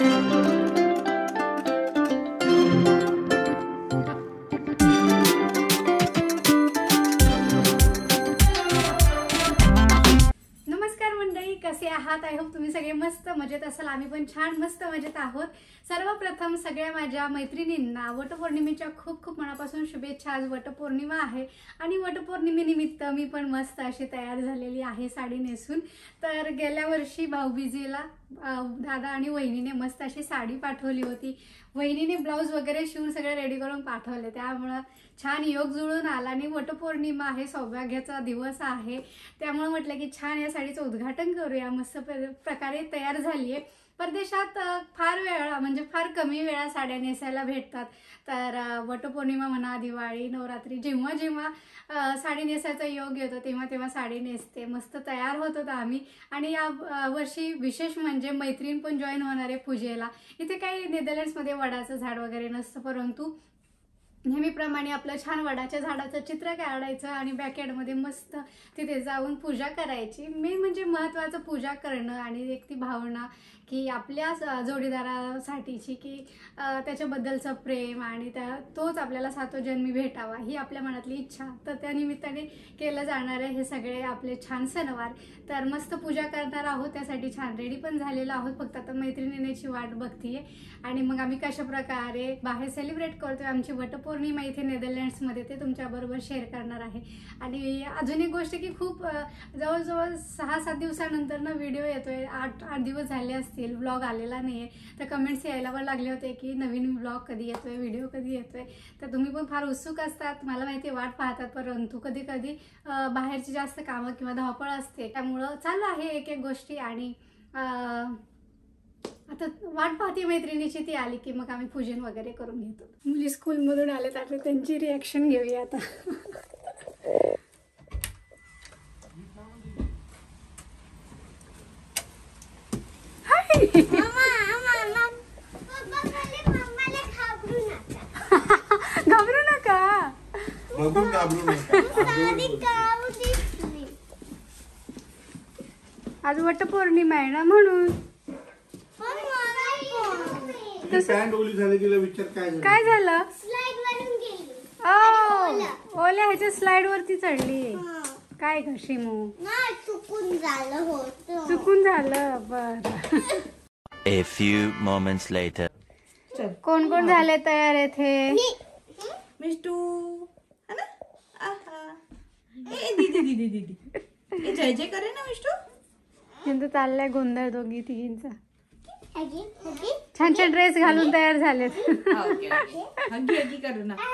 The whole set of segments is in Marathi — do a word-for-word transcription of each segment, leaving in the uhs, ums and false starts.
कसे आहात? आय होप तुम्ही सगळे मस्त मजेत असाल. आम्ही पण छान मस्त मजेत आहोत. सर्वप्रथम सगळ्या माझ्या मैत्रिणींना वटपौर्णिमेच्या खूप खूप मनापासून शुभेच्छा. आज वटपौर्णिमा आहे आणि वटपौर्णिमेनिमित्त मी पण मस्त अशी तयार झालेली आहे साडी नेसून. तर गेल्या वर्षी भाऊबीजेला दादा आणि वहिनीने मस्त अशी साडी पाठवली होती. वहिनीने ब्लाऊज वगैरे शिवून सगळे रेडी करून पाठवले, त्यामुळे छान योग जुळून आला. आणि वटपौर्णिमा आहे, सौभाग्याचा दिवस आहे, त्यामुळे म्हटलं की छान या साडीचं उद्घाटन करूया. मस्त प्रकारे तयार झाली आहे. परदेशात फार वेळा म्हणजे फार कमी वेळा साड्या नेसायला भेटतात. तर वटपौर्णिमा म्हणा, दिवाळी, नवरात्री, जेव्हा जेव्हा साडी नेसायचा योग येतो तेव्हा तेव्हा साडी नेसते. मस्त तयार होत होतो आम्ही. आणि या वर्षी विशेष म्हणजे मैत्रीण पण जॉईन होणार आहे पूजेला. इथे काही नेदरलँड्समध्ये वडाचं झाड वगैरे नसतं, परंतु नेहमीप्रमाणे आपलं छान वडाच्या झाडाचं चित्र काढायचं आणि बॅकयार्डमध्ये मस्त तिथे जाऊन पूजा करायची. मेन म्हणजे महत्त्वाचं पूजा करणं आणि एक ती भावना की आपल्या जोडीदारासाठीची की त्याच्याबद्दलचं प्रेम आणि त्या तोच आपल्याला सातो जन्मी भेटावा ही आपल्या मनातली इच्छा. तर त्या निमित्ताने केलं जाणारे हे सगळे आपले छान सणवार. तर मस्त पूजा करणार आहोत, त्यासाठी छान रेडी पण झालेलो आहोत. फक्त आता मैत्रिणीची वाट बघतीये. आणि मग आम्ही कशा प्रकारे बाहेर सेलिब्रेट करतोय आमची वटपौर्णिमा इथे नेदरलँड्समध्ये ते तुमच्याबरोबर शेअर करणार आहे. आणि अजून एक गोष्ट की खूप जवळजवळ सहा सात दिवसानंतर ना व्हिडिओ येतोय. आठ आठ दिवस झाले असतील व्लॉग आलेला नाही आहे. तर कमेंट्स यायला पण लागले होते की नवीन व्लॉग कधी येतोय, व्हिडिओ कधी येतोय. तर तुम्ही पण फार उत्सुक असतात, मला माहिती आहे, वाट पाहतात. परंतु कधी कधी बाहेरची जास्त कामं किंवा धावपळ असते, त्यामुळं चालू आहे एक एक गोष्टी. आणि आता वाट पाहते मैत्रिणीची, ती आली की मग आम्ही पूजन वगैरे करून घेतो. मुली स्कूलमधून आले तर त्यांची रिॲक्शन घेऊया आता. घाबरू नका, आज वटपौर्णिमा आहे ना म्हणून. काय झालं? ओल्या ह्याच्या स्लाइड वरती चढली. काय ग शिमू? चुकून झालं होतं. चुकून झालं. बर. A few moments later. कोण कोण झाले तयार येथे? मिष्टू है ना? आहा. ए दीदी दीदी दीदी. ए जय जय करे ना मिष्टू? हिंदू चाललाय गोंधळ दोघी तिघींचा. छान छान ड्रेस घालून तयार झालेत. हगी हगी करू ना.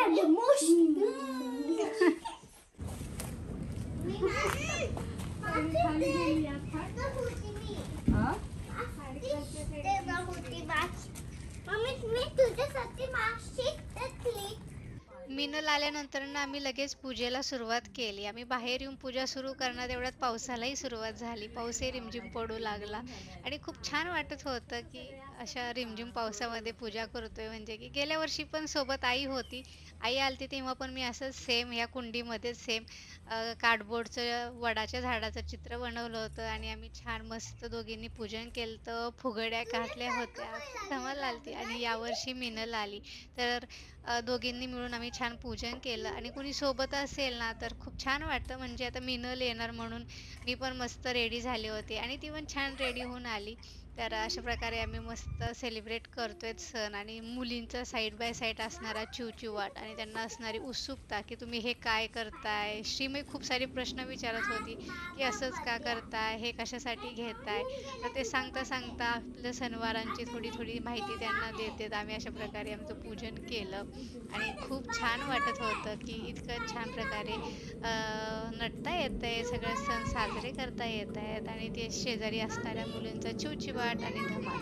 मिनल आल्यानंतर ना आम्ही लगेच पूजेला सुरुवात केली. आम्ही बाहेर येऊन पूजा सुरू करणार तेवढ्यात पावसालाही सुरुवात झाली. पाऊसही रिमझिम पडू लागला आणि खूप छान वाटत होतं की अशा रिमझिम पावसामध्ये पूजा करतोय. म्हणजे की गेल्या वर्षी पण सोबत आई होती. आई आलती तेव्हा पण मी असं सेम या कुंडीमध्ये सेम कार्डबोर्डचं वडाच्या झाडाचं चित्र बनवलं होतं आणि आम्ही छान मस्त दोघींनी पूजन केलं. तर फुगड्या घातल्या होत्या, धमाल आलती. आणि यावर्षी मिनल आली तर दोघींनी मिळून आम्ही छान पूजन केलं. आणि कुणी सोबत असेल ना तर खूप छान वाटतं. म्हणजे आता मिनल येणार म्हणून मी पण मस्त रेडी झाले होते आणि ती पण छान रेडी होऊन आली. तर अशा प्रकारे आम्ही मस्त सेलिब्रेट करतोय सण. आणि मुलींचा साईड बाय साईड असणारा चिवचिवाट आणि त्यांना असणारी उत्सुकता की तुम्ही हे काय करताय. श्रीमय खूप सारे प्रश्न विचारत होती की असंच का करताय, हे कशासाठी घेताय. तर ते सांगता सांगता आपल्या सणवारांची थोडी थोडी माहिती त्यांना देते. आम्ही अशा प्रकारे आमचं पूजन केलं आणि खूप छान वाटत होतं की इतकं छान प्रकारे नटता येत आहे, सगळे सण साजरे करता येत आहेत. आणि ते शेजारी असणाऱ्या मुलींचा चिवचिवाट आणि धमाल.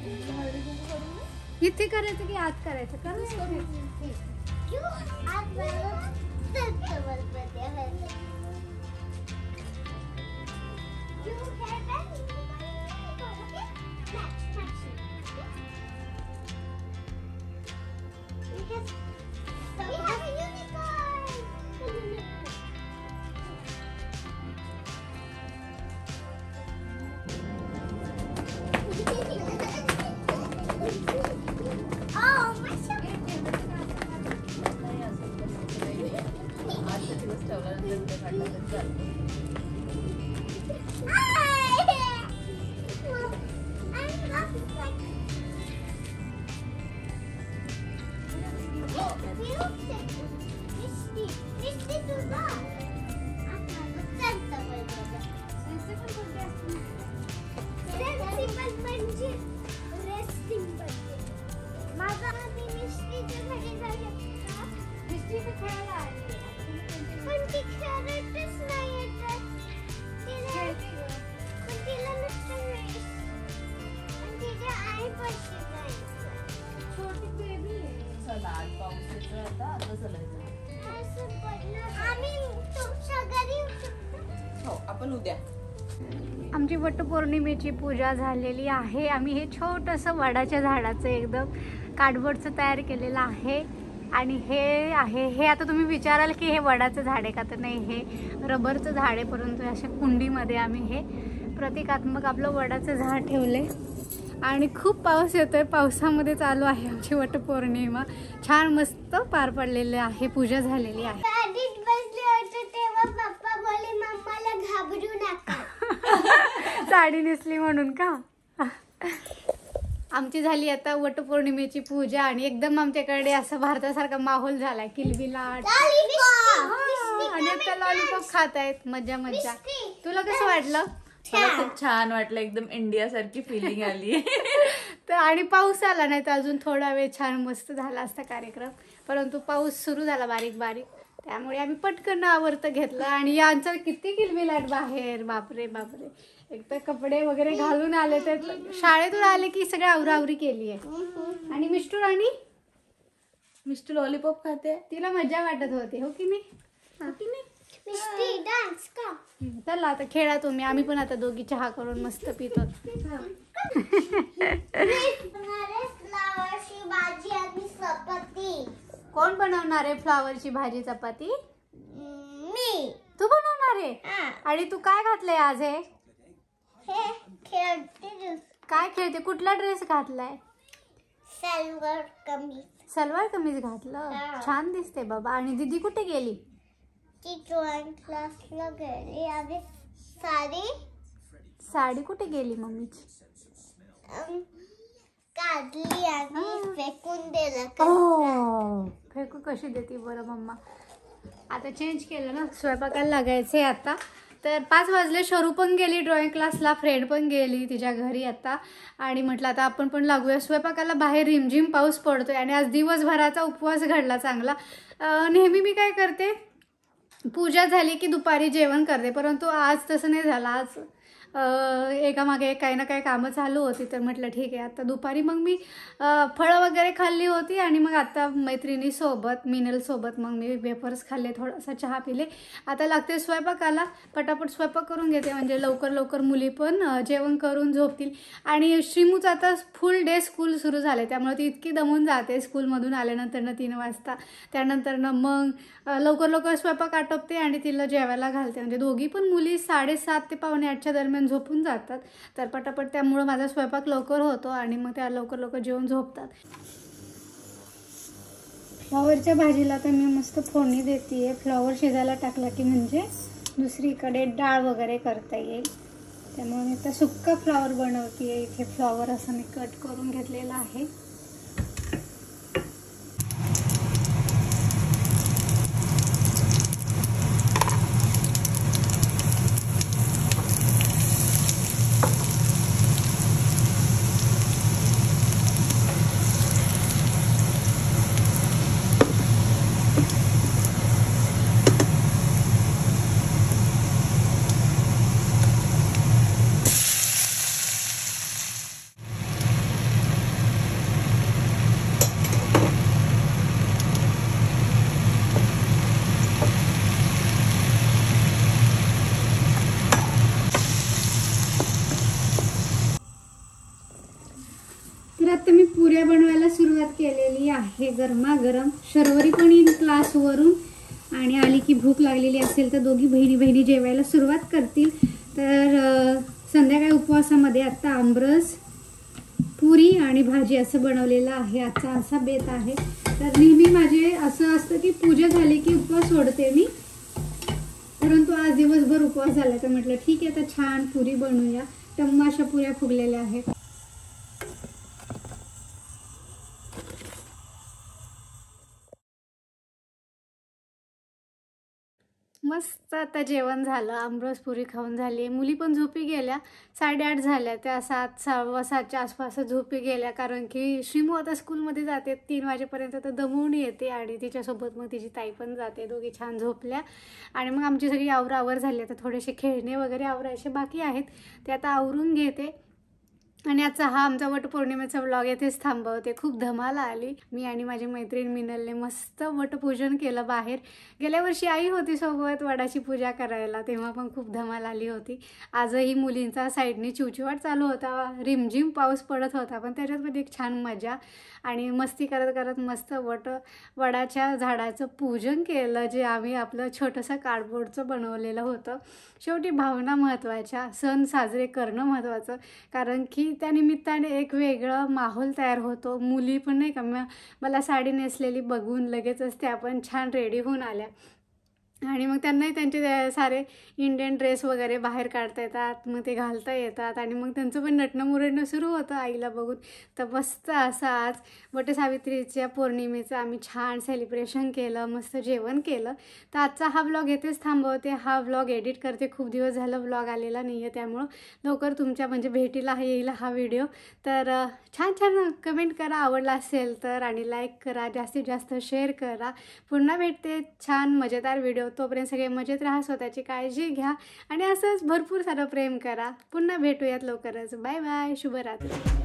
इथे करायचं की आत करायचं? करू आपण उद्या. आमची वटपौर्णिमेची पूजा झालेली आहे. आम्ही हे छोटंसं वडाच्या झाडाचं एकदम कार्डबोर्डचं तयार केलेलं आहे. आणि हे आहे, हे आता तुम्ही विचाराल की हे वडाचं झाड आहे का, तर नाही, हे रबरचं झाड आहे. परंतु अशा कुंडीमध्ये आम्ही हे प्रतिकात्मक आपलं वडाचं झाड ठेवले. आणि खूप पाऊस येतोय, पावसामध्ये चालू आहे आमची वटपौर्णिमा. छान मस्त पार पडलेले आहे, पूजा झालेली आहे. साडी नेसली म्हणून का? आमची झाली आता वटपौर्णिमेची पूजा आणि एकदम आमच्याकडे असं भारतासारखा माहोल झालाय, किलबिलाट. आणि आता लॉलीपॉप खात आहेत, मज्जा मज्जा. तुला कसं वाटलं? मला खूप छान वाटलं, एकदम इंडिया सारखी फिलिंग आली. तर आणि पाऊस आला नाही तर अजून थोडा वेळ छान मस्त झाला असता कार्यक्रम. परंतु पाऊस सुरू झाला बारीक बारीक, त्यामुळे आम्ही पटकन आवरत घेतलं. आणि यांचं किती किलबिलाट बाहेर, बापरे बापरे. एक तर कपडे वगैरे घालून आले, तर शाळेतून आले की सगळं आवरावरी केली आहे. आणि मिस्टू राणी मिस्टू लॉलीपॉप खाते, तिला मजा वाटत होती, हो की नाही? चला आता खेळा तुम्ही, आम्ही पण आता दोघी चहा करून मस्त पितो. कोण बनवणार आहे फ्लावरची भाजी चपाती? मी. तू बनवणार आहे? आणि तू काय घातलंय आज? हे काय खेळते? कुठला ड्रेस घातलाय? सलवार कमीज. सलवार कमीज घातलं, छान दिसते बाबा. आणि दीदी कुठे गेली? ती ड्रॉइंग क्लासला गेली. आणि साडी साडी कुठे गेली मम्मीची? काढली आणि फेकून दिलं. हो, फेकू कशी देते बरं मम्मा. आता चेंज केलं ना, स्वयंपाकाला लागायचे आता. तर पाच वाजले, शरू पण गेली ड्रॉइंग क्लासला, फ्रेंड पण गेली तिच्या घरी आता. आणि म्हटलं आता आपण पण लागूया स्वयंपाकाला. बाहेर रिमझिम पाऊस पडतोय आणि आज दिवसभराचा उपवास घडला चांगला. नेहमी मी काय करते, पूजा झाली की दुपारी जेवण करते, परंतु आज तसं नाही झालं. आज एकामागे एक काही ना काही कामं चालू होती, तर म्हटलं ठीक आहे आता दुपारी मग मी फळं वगैरे खाल्ली होती. आणि मग आता मैत्रिणीसोबत, मिनलसोबत मग मी वेफर्स खाल्ले, थोडासा चहा पिले. आता लागते स्वयंपाकाला, पटापट स्वयंपाक करून घेते म्हणजे लवकर लवकर मुली पण जेवण करून झोपतील. आणि श्रीमूचं आता फुल डे स्कूल सुरू झाले, त्यामुळे ती इतकी दमून जाते स्कूलमधून आल्यानंतरनं तीन वाजता. त्यानंतरनं मग लवकर लवकर स्वयंपाक आटपते आणि तिला जेवायला घालते. म्हणजे दोघी पण मुली साडेसात ते पावणे आठच्या दरम्यान झोपून जातात. तर पटापट त्यामुळं माझा स्वयंपाक लवकर होतो आणि मग त्या लवकर लवकर जेवून झोपतात. फ्लॉवरच्या भाजीला तर मी मस्त फोडणी देते आहे. फ्लॉवर शिजायला टाकला की म्हणजे दुसरीकडे डाळ वगैरे करता येईल, त्यामुळे मी तर सुक्का फ्लॉवर बनवते आहे. इथे फ्लॉवर असं मी कट करून घेतलेला आहे. पुऱ्या बनवायला सुरुवात केलेली आहे गरमागरम. शर्वरी पण येईल क्लासवरून आणि आली की भूक लागलेली असेल तर दोघी बहिणी बहिणी जेवायला सुरुवात करतील. तर अ, संध्याकाळी उपवासामध्ये आत्ता आमरस, पुरी आणि भाजी असं बनवलेलं आहे. आजचा असा बेत आहे. तर नेहमी माझे असं असतं की पूजा झाली की उपवास सोडते मी, परंतु आज दिवसभर उपवास झाला तर म्हटलं ठीक आहे, तर छान पुरी बनवूया. टम्मा अशा पुऱ्या फुगलेल्या आहेत. मस्त आता जेवण झालं, आमरस पुरी खाऊन झाली. मुली पण झोपी गेल्या, साडेआठ झाल्या, त्या सात सव्वा सातच्या आसपास झोपी गेल्या. कारण की श्रीमू आता स्कूलमध्ये जाते तीन वाजेपर्यंत, तर दमवून येते आणि तिच्यासोबत मग तिची ताई पण जाते. दोघी छान झोपल्या आणि मग आमची सगळी आवरावर झाली. आता थोडेसे खेळणे वगैरे आवरायचे बाकी आहेत, ते आता आवरून घेते. आणि आजचा हा आमचा वटपौर्णिमेचा व्लॉग येथेच थांबवते. खूप धमाला आली. मी आणि माझी मैत्रीण मिनलने मस्त वटपूजन केलं बाहेर. गेल्या वर्षी आई होती सोबत वडाची पूजा करायला, तेव्हा पण खूप धमाल आली होती. आजही मुलींचा साईडने चिवचिवाट चालू होता, रिमझिम पाऊस पडत होता, पण त्याच्यात पण एक छान मजा आणि मस्ती करत करत मस्त वट वडाच्या झाडाचं पूजन केलं, जे आम्ही आपलं छोटंसं कार्डबोर्डचं बनवलेलं होतं. शेवटी भावना महत्त्वाच्या, सण साजरे करणं महत्त्वाचं, कारण की त्या निमित्ताने एक वेगळं माहोल तयार होतो. मुली पण नाही का, म मला साडी नेसलेली बघून लगेचच त्या पण छान रेडी होऊन आल्या आणि मग त्यांनाही त्यांचे सारे इंडियन ड्रेस वगैरे बाहेर काढता येतात, मग ते घालता येतात आणि मग त्यांचं पण नटणं मुरडणं सुरू होतं आईला बघून. तर मस्त असं आज वटसावित्रीच्या पौर्णिमेचं आम्ही छान सेलिब्रेशन केलं, मस्त जेवण केलं. तर आजचा हा व्लॉग येथेच थांबवते. हा व्लॉग एडिट करते, खूप दिवस झालं व्लॉग आलेला नाही आहे, त्यामुळं लवकर तुमच्या म्हणजे भेटीला येईल हा व्हिडिओ. तर छान छान कमेंट करा आवडला असेल तर, आणि लाईक करा, जास्तीत जास्त शेअर करा. पुन्हा भेटते छान मजेदार व्हिडिओ. तोपर्यंत सगळे मजेत राहा, स्वतःची काळजी घ्या आणि असंच भरपूर सारं प्रेम करा. पुन्हा भेटूयात लवकरच. बाय बाय, शुभरात्री.